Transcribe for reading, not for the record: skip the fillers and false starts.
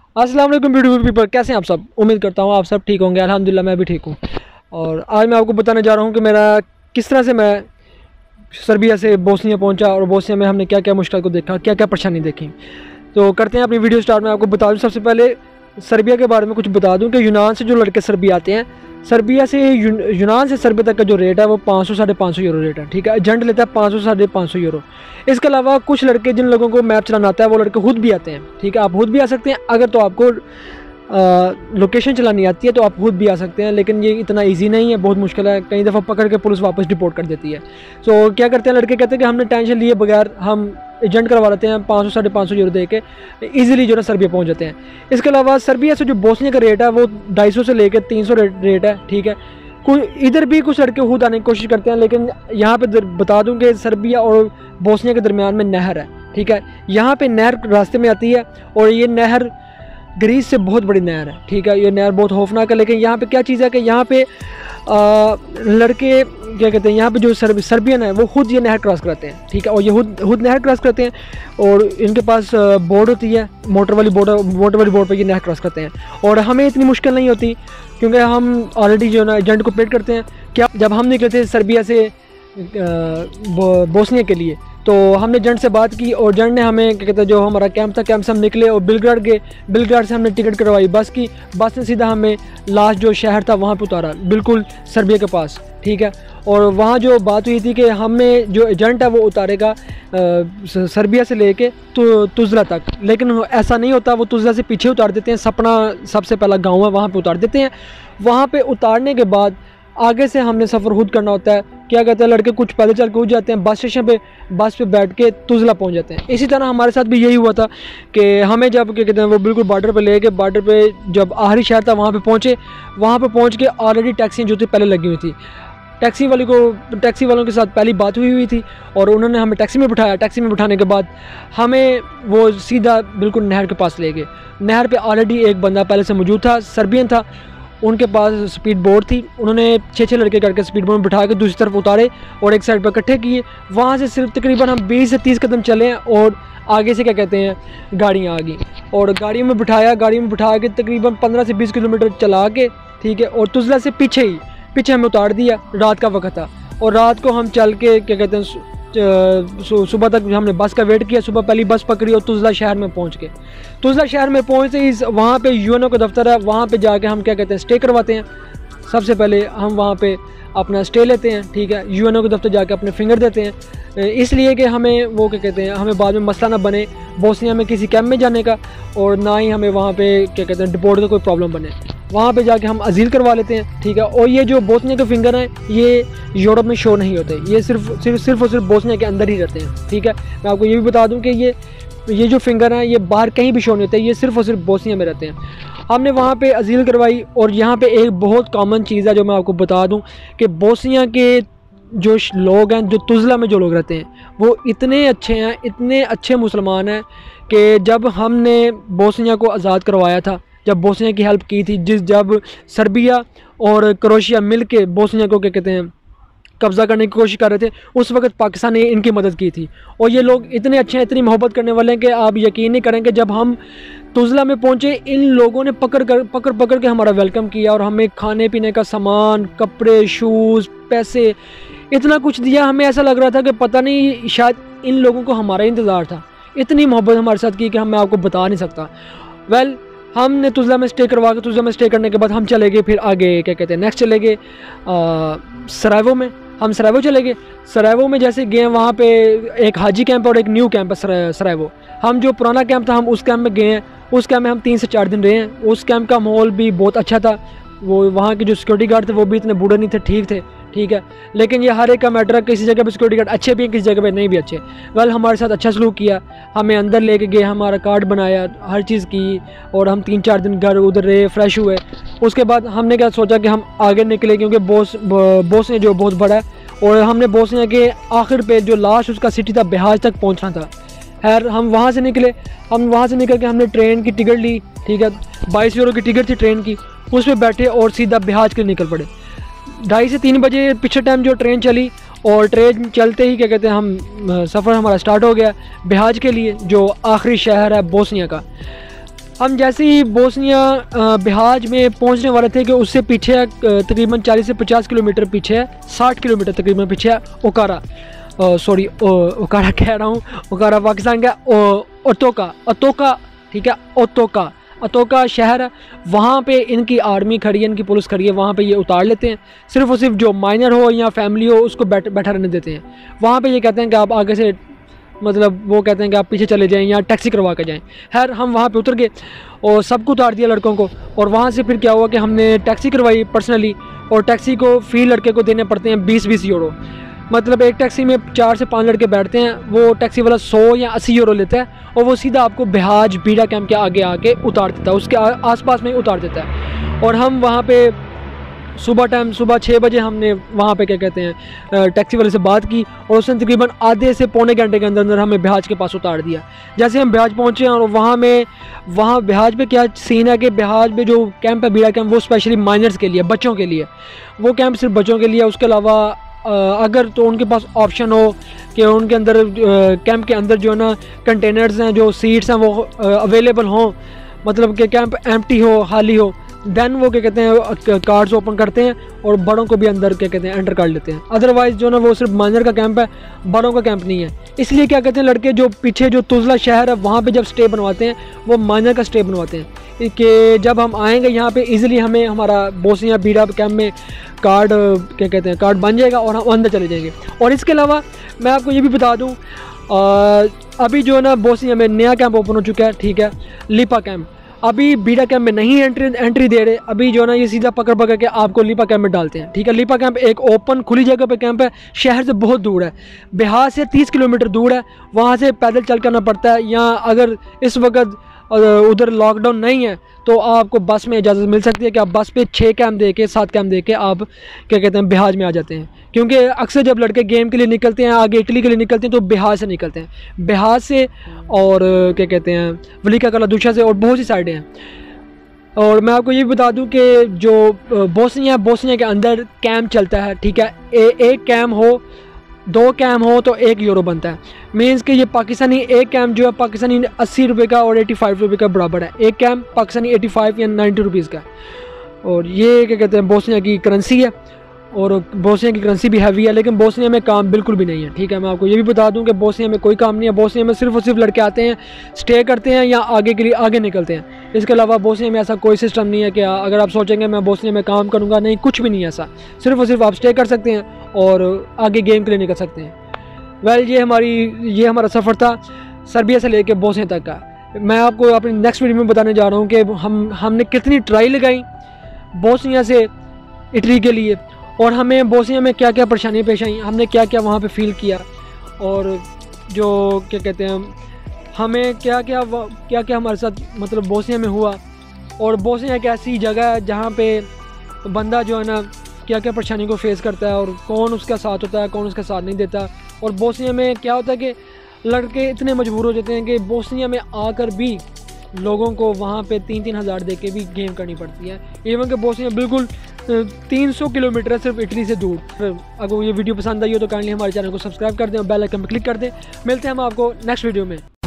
अस्सलाम वालेकुम beautiful people, कैसे हैं आप सब। उम्मीद करता हूँ आप सब ठीक होंगे। अल्हम्दुलिल्लाह मैं भी ठीक हूँ। और आज मैं आपको बताने जा रहा हूँ कि मेरा किस तरह से मैं सर्बिया से बोस्निया पहुँचा और बोस्निया में हमने क्या क्या मुश्किल को देखा, क्या क्या परेशानी देखी। तो करते हैं अपनी वीडियो स्टार्ट। में आपको बता दूँ सबसे पहले सर्बिया के बारे में कुछ बता दूँ कि यूनान से जो लड़के सर्बिया आते हैं, सर्बिया से यूनान से सर्बिया तक का जो रेट है वो 500 साढ़े 500 यूरो रेट है। ठीक है, एजेंट लेता है 500 साढ़े 500 यूरो। इसके अलावा कुछ लड़के जिन लोगों को मैप चलाना आता है वो लड़के खुद भी आते हैं। ठीक है, आप खुद भी आ सकते हैं। अगर तो आपको लोकेशन चलानी आती है तो आप खुद भी आ सकते हैं, लेकिन ये इतना इजी नहीं है, बहुत मुश्किल है। कई दफ़ा पकड़ के पुलिस वापस डिपोर्ट कर देती है। तो क्या करते हैं लड़के, कहते हैं कि हमने टेंशन लिए बगैर हम एजेंट करवा लेते हैं, 500 साढ़े 500 यूरो दे के ईजिली जो है सर्बिया पहुंच जाते हैं। इसके अलावा सर्बिया से जो बोस्निया का रेट है वो 250 से लेकर 300 रेट है। ठीक है, इधर भी कुछ लड़के खुद आने की कोशिश करते हैं, लेकिन यहाँ पे बता दूं कि सर्बिया और बोस्निया के दरमियान में नहर है। ठीक है, यहाँ पे नहर रास्ते में आती है और ये नहर ग्रीस से बहुत बड़ी नहर है। ठीक है, ये नहर बहुत खौफनाक है। लेकिन यहाँ पे क्या चीज़ है कि यहाँ पे लड़के क्या कहते हैं, यहाँ पे जो सर्बियन है वो खुद ये नहर क्रॉस कराते हैं। ठीक है, और ये खुद नहर क्रॉस करते हैं और इनके पास बोट होती है, मोटर वाली बोट पर ये नहर क्रॉस करते हैं। और हमें इतनी मुश्किल नहीं होती क्योंकि हम ऑलरेडी जो है ना एजेंट को पेड करते हैं। क्या जब हम निकले थे सर्बिया से बोस्निया के लिए, तो हमने एजेंट से बात की और एजेंट ने हमें क्या कहते हैं, जो हमारा कैंप था, कैंप से हम निकले और बेलग्राड गए। बेलग्राड से हमने टिकट करवाई बस की। बस ने सीधा हमें लास्ट जो शहर था वहाँ पे उतारा, बिल्कुल सर्बिया के पास। ठीक है, और वहाँ जो बात हुई थी कि हमें जो एजेंट है वो उतारेगा सर्बिया से लेके तुजला तक, लेकिन ऐसा नहीं होता। वो तुजला से पीछे उतार देते हैं। सपना सबसे पहला गाँव है, वहाँ पर उतार देते हैं। वहाँ पर उतारने के बाद आगे से हमने सफ़र खुद करना होता है। क्या कहते हैं, लड़के कुछ पैदल चल के उठ जाते हैं, बस स्टेशन पे बस पे बैठ के तुजला पहुंच जाते हैं। इसी तरह हमारे साथ भी यही हुआ था कि हमें जब क्या कहते हैं वो बिल्कुल बॉर्डर पे ले गए। बॉर्डर पे जब आखिरी शहर था वहाँ पे पहुँचे। वहाँ पे पहुँच के ऑलरेडी टैक्सी जो थी पहले लगी हुई थी। टैक्सी वालों के साथ पहली बात हुई थी और उन्होंने हमें टैक्सी में बिठाया। टैक्सी में बिठाने के बाद हमें वो सीधा बिल्कुल नहर के पास ले गए। नहर पे ऑलरेडी एक बंदा पहले से मौजूद था, सर्बियन था। उनके पास स्पीड बोट थी। उन्होंने 6 लड़के करके स्पीड बोट में बिठा के दूसरी तरफ उतारे और एक साइड पर इकट्ठे किए। वहाँ से सिर्फ तकरीबन हम 20 से 30 कदम चले और आगे से क्या कहते हैं गाड़ियाँ आ गई और गाड़ियों में बिठाया। गाड़ी में बिठा के तकरीबन 15 से 20 किलोमीटर चला के, ठीक है, और तुजला से पीछे हमें उतार दिया। रात का वक्त था और रात को हम चल के क्या कहते हैं सुबह तक हमने बस का वेट किया। सुबह पहली बस पकड़ी और तुजला शहर में पहुंच गए। तुजला शहर में पहुंचते ही वहाँ पे यूएनओ का दफ्तर है, वहाँ पे जाके हम क्या कहते हैं स्टे करवाते हैं। सबसे पहले हम वहाँ पे अपना स्टे लेते हैं। ठीक है, यूएनओ के दफ्तर जाके अपने फिंगर देते हैं, इसलिए कि हमें वो क्या कहते हैं हमें बाद में मसला ना बने बोस्निया में किसी कैंप में जाने का, और ना ही हमें वहाँ पे क्या कहते हैं डिपोर्ट का कोई प्रॉब्लम बने। वहाँ पे जाके हम अजील करवा लेते हैं। ठीक है, और ये जो बोस्निया के फिंगर हैं ये यूरोप में शो नहीं होते, ये सिर्फ और सिर्फ बोस्निया के अंदर ही रहते हैं। ठीक है, मैं आपको ये भी बता दूँ कि ये जो फिंगर हैं ये बाहर कहीं भी शो नहीं होते, ये सिर्फ और सिर्फ बोस्निया में रहते हैं। हमने वहाँ पे अजील करवाई। और यहाँ पे एक बहुत कॉमन चीज़ है जो मैं आपको बता दूँ कि बोस्निया के जो लोग हैं, जो तुजला में जो लोग रहते हैं, वो इतने अच्छे हैं, इतने अच्छे मुसलमान हैं कि जब हमने बोस्निया को आज़ाद करवाया था, जब बोस्निया की हेल्प की थी, जब सर्बिया और क्रोएशिया मिल के बोस्निया को क्या कहते हैं कब्ज़ा करने की कोशिश कर रहे थे, उस वक्त पाकिस्तान ने इनकी मदद की थी। और ये लोग इतने अच्छे हैं, इतनी मोहब्बत करने वाले हैं कि आप यकीन नहीं करेंगे, जब हम तुजला में पहुंचे इन लोगों ने पकड़ के हमारा वेलकम किया और हमें खाने पीने का सामान, कपड़े, शूज़, पैसे, इतना कुछ दिया। हमें ऐसा लग रहा था कि पता नहीं शायद इन लोगों को हमारा इंतज़ार था। इतनी मोहब्बत हमारे साथ की कि मैं आपको बता नहीं सकता। हमने तुजला में स्टे करवा के, तुजला में स्टे करने के बाद हम चले गए फिर आगे क्या कहते हैं नेक्स्ट चले गए सरायवो में। हम सरायवो चले गए। सरायवो में जैसे गए वहाँ पे एक हाजी कैंप और एक न्यू कैंप है सरायवो। हम जो पुराना कैंप था हम उस कैंप में गए हैं। उस कैंप में हम 3 से 4 दिन रहे हैं। उस कैंप का माहौल भी बहुत अच्छा था। वो वहाँ के जो सिक्योरिटी गार्ड थे वो भी इतने बूढ़े नहीं थे, ठीक थे। ठीक है, लेकिन ये हर एक का मैटर है, किसी जगह पे सिक्योरिटी गार्ड अच्छे भी हैं, किसी जगह पे नहीं भी अच्छे। हमारे साथ अच्छा सलूक किया, हमें अंदर लेके गए, हमारा कार्ड बनाया, हर चीज़ की, और हम 3-4 दिन घर उधर रहे, फ्रेश हुए। उसके बाद हमने क्या सोचा कि हम आगे निकले, क्योंकि बोस्निया जो बहुत बड़ा है और हमने बोस्निया के आखिर पे जो लास्ट उसका सिटी था बिहाज तक पहुँचना था। खैर हम वहाँ से निकले। हम वहाँ से निकल के हमने ट्रेन की टिकट ली। ठीक है, 22 यूरो की टिकट थी ट्रेन की, उस पर बैठे और सीधा बिहाज के लिए निकल पड़े। 2:30 से 3 बजे पिछले टाइम जो ट्रेन चली, और ट्रेन चलते ही क्या कहते हैं हम सफ़र हमारा स्टार्ट हो गया बिहाज के लिए, जो आखिरी शहर है बोस्निया का। हम जैसे ही बोस्निया बिहाज में पहुंचने वाले थे कि उससे पीछे तकरीबन 40 से 50 किलोमीटर पीछे है, 60 किलोमीटर तकरीबन पीछे है ओकारा, सॉरी ओकारा कह रहा हूँ, ओकारा पाकिस्तान का, अतोका, ठीक है, अतोका शहर है। वहाँ पे इनकी आर्मी खड़ी है, इनकी पुलिस खड़ी है, वहाँ पे ये उतार लेते हैं। सिर्फ और सिर्फ जो माइनर हो या फैमिली हो उसको बैठा रहने देते हैं। वहाँ पे ये कहते हैं कि आप आगे से, मतलब वो कहते हैं कि आप पीछे चले जाएं या टैक्सी करवा के जाएं। खैर हम वहाँ पे उतर गए और सबको उतार दिया लड़कों को, और वहाँ से फिर क्या हुआ कि हमने टैक्सी करवाई पर्सनली, और टैक्सी को फी लड़के को देने पड़ते हैं 20-20 यूरो। मतलब एक टैक्सी में 4 से 5 लड़के बैठते हैं, वो टैक्सी वाला 100 या 80 यूरो लेता है, और वो सीधा आपको बिहाज बीड़ा कैंप के आगे आके उतार देता है, उसके आसपास में उतार देता है। और हम वहाँ पे सुबह 6 बजे हमने वहाँ पे क्या कहते हैं टैक्सी वाले से बात की, और उसने तकरीबन आधे से पौने घंटे के अंदर अंदर हमें बिहाज के पास उतार दिया। जैसे हम बिहाज पहुँचे, और वहाँ बिहाज पे क्या सीन है कि बिहाज में जो कैंप है बीड़ा कैंप, वो स्पेशली माइनर्स के लिए, बच्चों के लिए, वो कैंप सिर्फ बच्चों के लिए। उसके अलावा अगर तो उनके पास ऑप्शन हो कि उनके अंदर कैंप के अंदर जो है ना कंटेनर्स हैं, जो सीट्स हैं वो अवेलेबल हों, मतलब कि कैंप एम्प्टी हो, खाली हो, देन वो क्या कहते हैं कार्ड्स ओपन करते हैं और बड़ों को भी अंदर क्या कहते हैं एंटर कर लेते हैं। अदरवाइज़ जो ना वो सिर्फ माइनर का कैंप है, बड़ों का कैंप नहीं है। इसलिए क्या कहते हैं लड़के जो पीछे जो तुजला शहर है वहाँ पे जब स्टे बनवाते हैं, वो माइनर का स्टे बनवाते हैं कि जब हम आएंगे यहाँ पे इजीली हमें हमारा बोस्निया बीड़ा कैंप में कार्ड क्या कहते हैं कार्ड बन जाएगा और हम अंदर चले जाएंगे। और इसके अलावा मैं आपको ये भी बता दूँ, अभी जो है ना बोस्निया में नया कैंप ओपन हो चुका है, ठीक है, लिपा कैंप। अभी बीड़ा कैंप में नहीं एंट्री दे रहे, अभी जो है ना ये सीधा पकड़ के आपको लिपा कैंप में डालते हैं, ठीक है। लिपा कैंप एक ओपन खुली जगह पे कैंप है, शहर से बहुत दूर है, बिहार से 30 किलोमीटर दूर है, वहाँ से पैदल चल करना पड़ता है। या अगर इस वक्त उधर लॉकडाउन नहीं है तो आपको बस में इजाज़त मिल सकती है कि आप बस पे 6 कैंप दे के 7 कैंप दे के आप क्या कहते हैं बिहार में आ जाते हैं। क्योंकि अक्सर जब लड़के गेम के लिए निकलते हैं, आगे इटली के लिए निकलते हैं, तो बिहार से निकलते हैं, बिहार से और क्या कहते हैं वलिका कलादुशा से, और बहुत सी साइडें हैं। और मैं आपको ये भी बता दूं कि जो बोस्निया के अंदर कैंप चलता है, ठीक है, एक कैंप हो, 2 कैंप हो तो 1 यूरो बनता है। मीन्स कि ये पाकिस्तानी एक कैंप जो है पाकिस्तानी 80 रुपये का और 85 रुपये का बराबर है। एक कैंप पाकिस्तानी 85 या 90 रुपीज़ का। और ये क्या कहते हैं बोस्निया की करेंसी है, और बोस्निया की करेंसी भी हैवी है, लेकिन बोस्निया में काम बिल्कुल भी नहीं है, ठीक है। मैं आपको ये भी बता दूं कि बोस्निया में कोई काम नहीं है। बोस्निया में सिर्फ और सिर्फ लड़के आते हैं, स्टे करते हैं या आगे के लिए आगे निकलते हैं। इसके अलावा बोस्निया में ऐसा कोई सिस्टम नहीं है कि अगर आप सोचेंगे मैं बोस्निया में काम करूँगा, नहीं, कुछ भी नहीं है ऐसा। सिर्फ और सिर्फ आप स्टे कर सकते हैं और आगे गेम के लिए निकल सकते हैं। वेल, ये हमारा सफ़र था सर्बिया से लेकर बोस्निया तक का। मैं आपको अपनी नेक्स्ट वीडियो में बताने जा रहा हूँ कि हमने कितनी ट्राई लगाई बोस्निया से इटली के लिए, और हमें बोस्निया में क्या क्या परेशानियाँ पेश आई, हमने क्या क्या वहाँ पे फील किया, और जो क्या कहते हैं हमें क्या क्या हमारे साथ मतलब बोस्निया में हुआ। और बोस्निया एक ऐसी जगह है जहाँ पे बंदा जो है ना क्या क्या परेशानी को फेस करता है, और कौन उसका साथ होता है, कौन उसका साथ नहीं देता। और बोस्निया में क्या होता है कि लड़के इतने मजबूर हो जाते हैं कि बोस्निया में आकर भी लोगों को वहाँ पे 3-3 हज़ार दे के भी गेम करनी पड़ती है। इवन कि बोस्निया बिल्कुल 300 किलोमीटर है सिर्फ इटली से दूर। अगर ये वीडियो पसंद आई हो तो काइंडली हमारे चैनल को सब्सक्राइब कर दें और बेल आइकन पर क्लिक कर दें। मिलते हैं हम आपको नेक्स्ट वीडियो में।